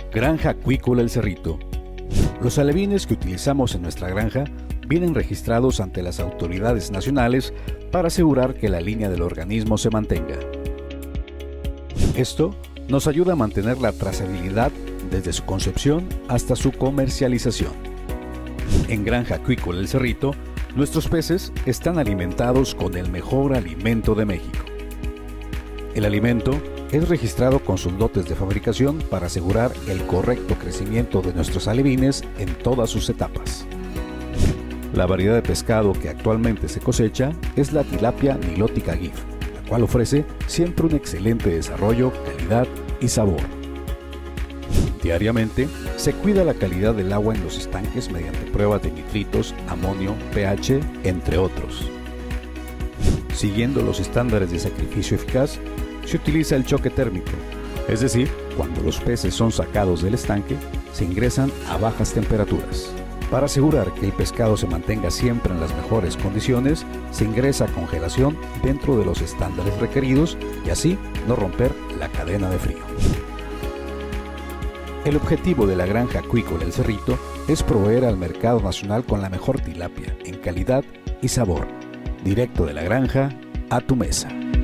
Granja Acuícola El Cerrito. Los alevines que utilizamos en nuestra granja vienen registrados ante las autoridades nacionales para asegurar que la línea del organismo se mantenga. Esto nos ayuda a mantener la trazabilidad desde su concepción hasta su comercialización. En Granja Acuícola El Cerrito, nuestros peces están alimentados con el mejor alimento de México. El alimento es registrado con sus lotes de fabricación para asegurar el correcto crecimiento de nuestros alevines en todas sus etapas. La variedad de pescado que actualmente se cosecha es la tilapia nilótica GIF, la cual ofrece siempre un excelente desarrollo, calidad y sabor. Diariamente se cuida la calidad del agua en los estanques mediante pruebas de nitritos, amonio, pH, entre otros. Siguiendo los estándares de sacrificio eficaz, se utiliza el choque térmico, es decir, cuando los peces son sacados del estanque, se ingresan a bajas temperaturas. Para asegurar que el pescado se mantenga siempre en las mejores condiciones, se ingresa a congelación dentro de los estándares requeridos y así no romper la cadena de frío. El objetivo de la Granja Acuícola El Cerrito es proveer al mercado nacional con la mejor tilapia en calidad y sabor, directo de la granja a tu mesa.